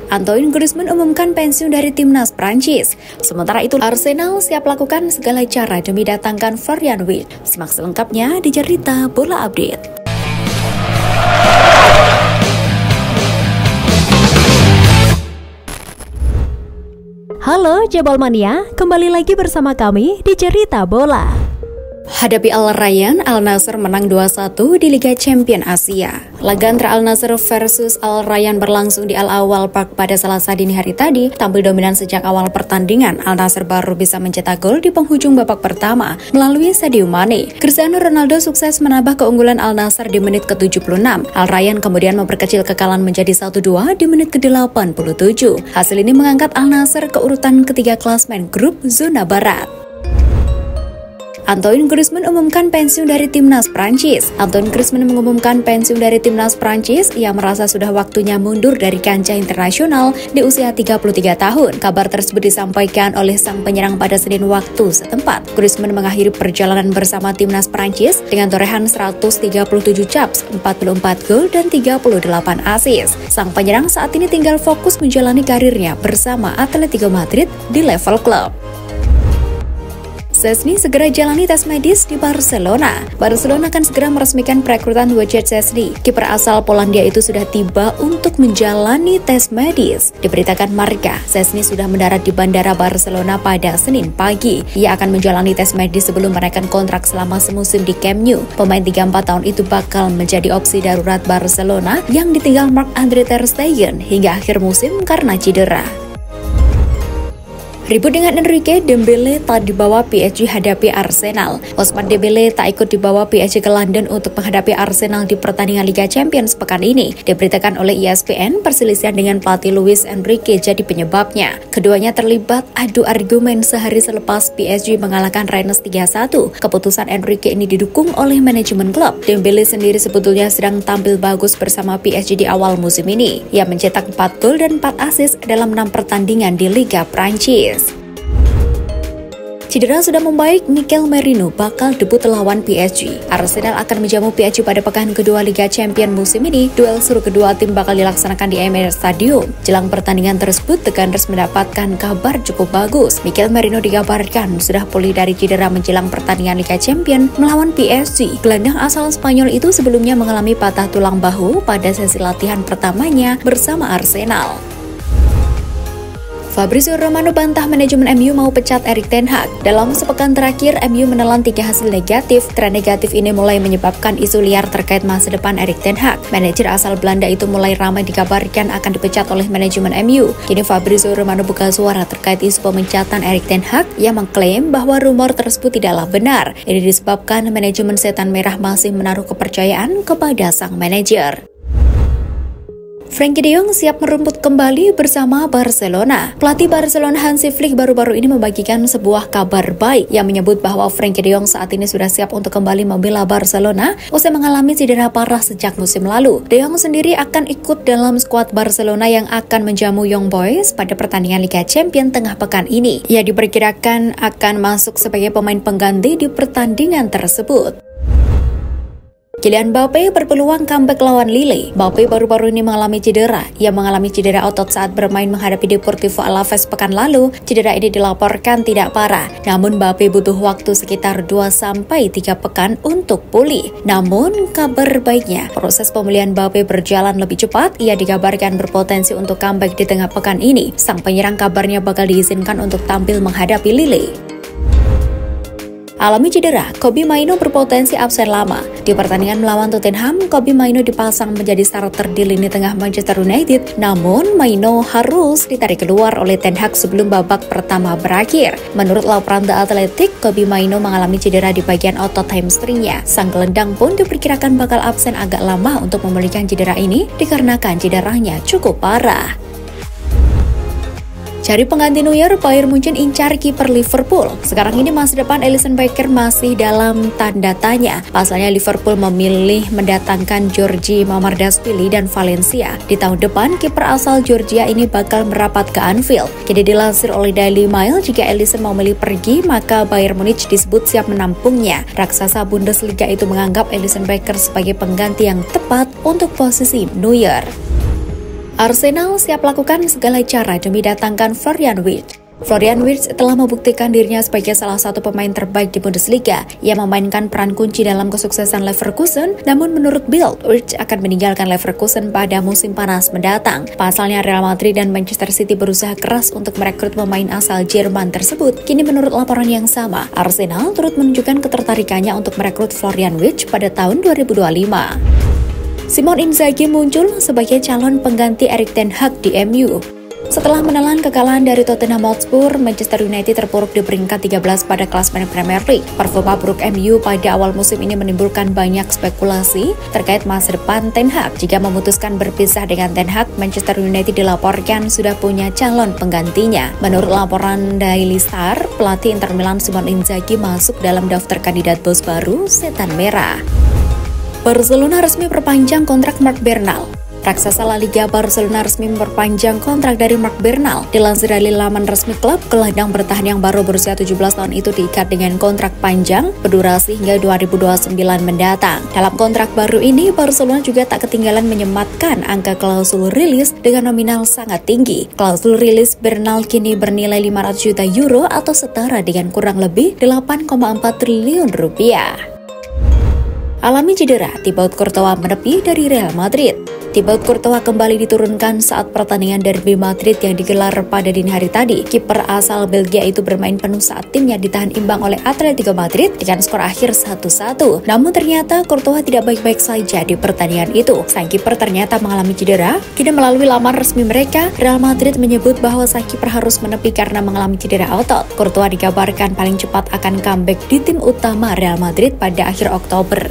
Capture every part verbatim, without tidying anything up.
Antoine Griezmann umumkan pensiun dari timnas Prancis. Sementara itu, Arsenal siap lakukan segala cara demi datangkan Florian Wirtz. Simak selengkapnya di Cerita Bola Update. Halo Jebol Mania, kembali lagi bersama kami di Cerita Bola. Hadapi Al Rayyan, Al Nassr menang dua satu di Liga Champions Asia. Laga antara Al Nassr versus Al Rayyan berlangsung di Al Awal Park pada Selasa dini hari tadi. Tampil dominan sejak awal pertandingan, Al Nassr baru bisa mencetak gol di penghujung babak pertama melalui Sadio Mane. Cristiano Ronaldo sukses menambah keunggulan Al Nassr di menit ke tujuh puluh enam. Al Rayyan kemudian memperkecil kekalahan menjadi satu dua di menit ke delapan puluh tujuh. Hasil ini mengangkat Al Nassr ke urutan ketiga klasmen grup zona barat. Antoine Griezmann umumkan pensiun dari timnas Prancis. Antoine Griezmann mengumumkan pensiun dari timnas Prancis. Ia merasa sudah waktunya mundur dari kancah internasional di usia tiga puluh tiga tahun. Kabar tersebut disampaikan oleh sang penyerang pada Senin waktu setempat. Griezmann mengakhiri perjalanan bersama timnas Prancis dengan torehan seratus tiga puluh tujuh caps, empat puluh empat gol dan tiga puluh delapan assist. Sang penyerang saat ini tinggal fokus menjalani karirnya bersama Atletico Madrid di level klub. Szczęsny segera jalani tes medis di Barcelona. Barcelona akan segera meresmikan perekrutan Wojciech Szczęsny. Kiper asal Polandia itu sudah tiba untuk menjalani tes medis. Diberitakan Marca, Szczęsny sudah mendarat di Bandara Barcelona pada Senin pagi. Ia akan menjalani tes medis sebelum menaikkan kontrak selama semusim di Camp Nou. Pemain tiga puluh empat tahun itu bakal menjadi opsi darurat Barcelona yang ditinggal Marc-Andre ter Stegen hingga akhir musim karena cedera. Ribut dengan Enrique, Dembele tak dibawa P S G hadapi Arsenal. Ousmane Dembele tak ikut dibawa P S G ke London untuk menghadapi Arsenal di pertandingan Liga Champions pekan ini. Diberitakan oleh E S P N, perselisihan dengan pelatih Luis Enrique jadi penyebabnya. Keduanya terlibat adu argumen sehari selepas P S G mengalahkan Rennes tiga satu. Keputusan Enrique ini didukung oleh manajemen klub. Dembele sendiri sebetulnya sedang tampil bagus bersama P S G di awal musim ini. Ia mencetak empat gol dan empat assist dalam enam pertandingan di Liga Prancis. Cedera sudah membaik, Mikel Merino bakal debut lawan P S G. Arsenal akan menjamu P S G pada pekan kedua Liga Champions musim ini. Duel seru kedua tim bakal dilaksanakan di Emirates Stadium. Jelang pertandingan tersebut, The Gunners mendapatkan kabar cukup bagus. Mikel Merino dikabarkan sudah pulih dari cedera menjelang pertandingan Liga Champions melawan P S G. Gelandang asal Spanyol itu sebelumnya mengalami patah tulang bahu pada sesi latihan pertamanya bersama Arsenal. Fabrizio Romano bantah manajemen M U mau pecat Erik ten Hag. Dalam sepekan terakhir, M U menelan tiga hasil negatif. Tren negatif ini mulai menyebabkan isu liar terkait masa depan Erik ten Hag. Manajer asal Belanda itu mulai ramai dikabarkan akan dipecat oleh manajemen M U. Kini Fabrizio Romano buka suara terkait isu pemecatan Erik ten Hag yang mengklaim bahwa rumor tersebut tidaklah benar. Ini disebabkan manajemen Setan Merah masih menaruh kepercayaan kepada sang manajer. Frenkie de Jong siap merumput kembali bersama Barcelona. Pelatih Barcelona Hansi Flick baru-baru ini membagikan sebuah kabar baik yang menyebut bahwa Frenkie de Jong saat ini sudah siap untuk kembali membela Barcelona usai mengalami cedera parah sejak musim lalu. De Jong sendiri akan ikut dalam skuad Barcelona yang akan menjamu Young Boys pada pertandingan Liga Champions tengah pekan ini. Ia diperkirakan akan masuk sebagai pemain pengganti di pertandingan tersebut. Kylian Mbappe berpeluang comeback lawan Lille. Mbappe baru-baru ini mengalami cedera. Ia mengalami cedera otot saat bermain menghadapi Deportivo Alaves pekan lalu. Cedera ini dilaporkan tidak parah. Namun Mbappe butuh waktu sekitar dua sampai tiga pekan untuk pulih. Namun kabar baiknya, proses pemulihan Mbappe berjalan lebih cepat. Ia dikabarkan berpotensi untuk comeback di tengah pekan ini. Sang penyerang kabarnya bakal diizinkan untuk tampil menghadapi Lille. Alami cedera, Kobbie Mainoo berpotensi absen lama. Di pertandingan melawan Tottenham, Kobbie Mainoo dipasang menjadi starter di lini tengah Manchester United. Namun, Mainoo harus ditarik keluar oleh Ten Hag sebelum babak pertama berakhir. Menurut laporan The Athletic, Kobbie Mainoo mengalami cedera di bagian otot hamstringnya. Sang gelandang pun diperkirakan bakal absen agak lama untuk memulihkan cedera ini dikarenakan cederanya cukup parah. Cari pengganti Neuer, Bayern Munchen incar kiper Liverpool. Sekarang ini masa depan Alisson Becker masih dalam tanda tanya. Pasalnya Liverpool memilih mendatangkan Giorgi Mamardashvili dan Valencia. Di tahun depan, kiper asal Georgia ini bakal merapat ke Anfield. Jadi dilansir oleh Daily Mail, jika Alisson mau memilih pergi, maka Bayern Munich disebut siap menampungnya. Raksasa Bundesliga itu menganggap Alisson Becker sebagai pengganti yang tepat untuk posisi Neuer. Arsenal siap lakukan segala cara demi datangkan Florian Wirtz. Florian Wirtz telah membuktikan dirinya sebagai salah satu pemain terbaik di Bundesliga. Ia memainkan peran kunci dalam kesuksesan Leverkusen, namun menurut Bild, Wirtz akan meninggalkan Leverkusen pada musim panas mendatang. Pasalnya Real Madrid dan Manchester City berusaha keras untuk merekrut pemain asal Jerman tersebut. Kini menurut laporan yang sama, Arsenal turut menunjukkan ketertarikannya untuk merekrut Florian Wirtz pada tahun dua ribu dua puluh lima. Simone Inzaghi muncul sebagai calon pengganti Erik ten Hag di M U. Setelah menelan kekalahan dari Tottenham Hotspur, Manchester United terpuruk di peringkat tiga belas pada klasemen Premier League. Performa buruk M U pada awal musim ini menimbulkan banyak spekulasi terkait masa depan Ten Hag. Jika memutuskan berpisah dengan Ten Hag, Manchester United dilaporkan sudah punya calon penggantinya. Menurut laporan Daily Star, pelatih Inter Milan Simone Inzaghi masuk dalam daftar kandidat bos baru Setan Merah. Barcelona resmi perpanjang kontrak Marc Bernal. Raksasa La Liga Barcelona resmi memperpanjang kontrak dari Marc Bernal. Dilansir dari laman resmi klub, gelandang bertahan yang baru berusia tujuh belas tahun itu diikat dengan kontrak panjang berdurasi hingga dua ribu dua puluh sembilan mendatang. Dalam kontrak baru ini, Barcelona juga tak ketinggalan menyematkan angka klausul rilis dengan nominal sangat tinggi. Klausul rilis Bernal kini bernilai lima ratus juta euro atau setara dengan kurang lebih delapan koma empat triliun rupiah. Alami cedera, Thibaut Courtois menepi dari Real Madrid. Thibaut Courtois kembali diturunkan saat pertandingan derby Madrid yang digelar pada dini hari tadi. Kiper asal Belgia itu bermain penuh saat timnya ditahan imbang oleh Atletico Madrid dengan skor akhir satu satu. Namun ternyata Courtois tidak baik-baik saja di pertandingan itu. Sang kiper ternyata mengalami cedera. Kini melalui laman resmi mereka, Real Madrid menyebut bahwa sang kiper harus menepi karena mengalami cedera otot. Courtois dikabarkan paling cepat akan comeback di tim utama Real Madrid pada akhir Oktober.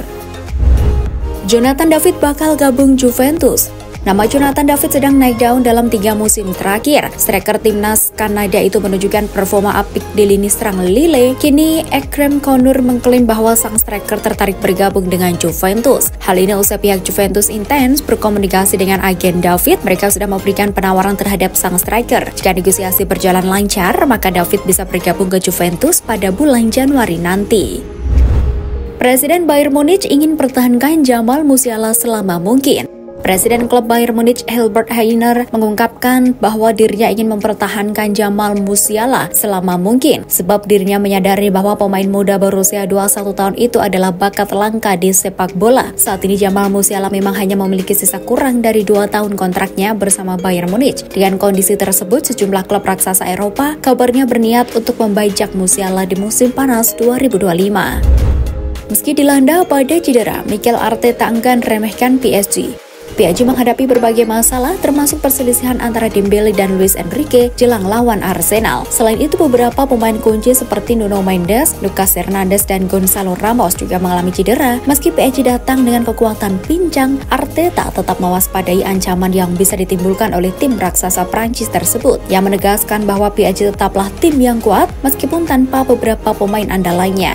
Jonathan David bakal gabung Juventus. Nama Jonathan David sedang naik daun dalam tiga musim terakhir. Striker timnas Kanada itu menunjukkan performa apik di lini serang Lille. Kini Ekrem Konur mengklaim bahwa sang striker tertarik bergabung dengan Juventus. Hal ini usai pihak Juventus intens berkomunikasi dengan agen David. Mereka sudah memberikan penawaran terhadap sang striker. Jika negosiasi berjalan lancar, maka David bisa bergabung ke Juventus pada bulan Januari nanti. Presiden Bayern Munich ingin pertahankan Jamal Musiala selama mungkin. Presiden klub Bayern Munich Herbert Hainer mengungkapkan bahwa dirinya ingin mempertahankan Jamal Musiala selama mungkin, sebab dirinya menyadari bahwa pemain muda berusia dua puluh satu tahun itu adalah bakat langka di sepak bola. Saat ini Jamal Musiala memang hanya memiliki sisa kurang dari dua tahun kontraknya bersama Bayern Munich. Dengan kondisi tersebut, sejumlah klub raksasa Eropa kabarnya berniat untuk membajak Musiala di musim panas dua ribu dua puluh lima. Meski dilanda pada cedera, Mikel Arteta enggan remehkan P S G. P S G menghadapi berbagai masalah termasuk perselisihan antara Dembele dan Luis Enrique jelang lawan Arsenal. Selain itu, beberapa pemain kunci seperti Nuno Mendes, Lucas Hernandez, dan Gonzalo Ramos juga mengalami cedera. Meski P S G datang dengan kekuatan pincang, Arteta tetap mewaspadai ancaman yang bisa ditimbulkan oleh tim raksasa Prancis tersebut, yang menegaskan bahwa P S G tetaplah tim yang kuat meskipun tanpa beberapa pemain andalannya.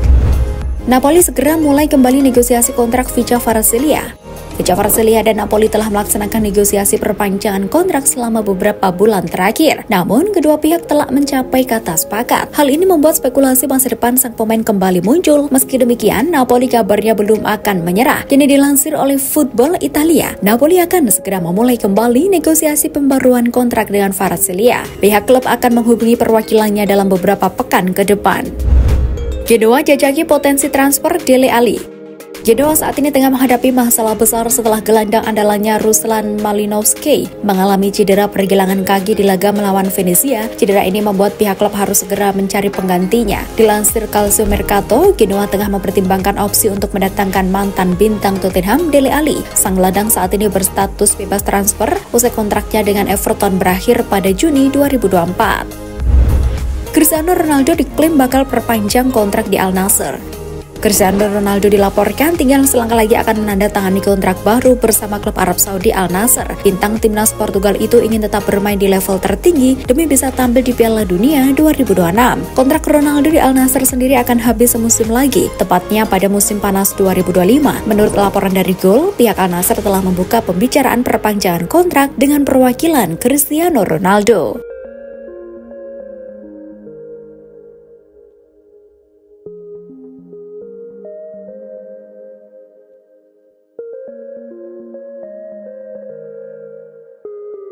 Napoli segera mulai kembali negosiasi kontrak Vicha Kvaratskhelia. Vicha Kvaratskhelia dan Napoli telah melaksanakan negosiasi perpanjangan kontrak selama beberapa bulan terakhir. Namun, kedua pihak telah mencapai kata sepakat. Hal ini membuat spekulasi masa depan sang pemain kembali muncul. Meski demikian, Napoli kabarnya belum akan menyerah. Kini dilansir oleh Football Italia, Napoli akan segera memulai kembali negosiasi pembaruan kontrak dengan Kvaratskhelia. Pihak klub akan menghubungi perwakilannya dalam beberapa pekan ke depan. Genoa jajaki potensi transfer Dele Alli. Genoa saat ini tengah menghadapi masalah besar setelah gelandang andalannya Ruslan Malinovskyi mengalami cedera pergelangan kaki di laga melawan Venezia. Cedera ini membuat pihak klub harus segera mencari penggantinya. Dilansir Calcio Mercato, Genoa tengah mempertimbangkan opsi untuk mendatangkan mantan bintang Tottenham Dele Alli. Sang gelandang saat ini berstatus bebas transfer usai kontraknya dengan Everton berakhir pada Juni dua ribu dua puluh empat. Cristiano Ronaldo diklaim bakal perpanjang kontrak di Al Nassr. Cristiano Ronaldo dilaporkan tinggal selangkah lagi akan menandatangani kontrak baru bersama klub Arab Saudi Al Nassr. Bintang timnas Portugal itu ingin tetap bermain di level tertinggi demi bisa tampil di Piala Dunia dua ribu dua puluh enam. Kontrak Ronaldo di Al Nassr sendiri akan habis semusim lagi, tepatnya pada musim panas dua ribu dua puluh lima. Menurut laporan dari Goal, pihak Al Nassr telah membuka pembicaraan perpanjangan kontrak dengan perwakilan Cristiano Ronaldo.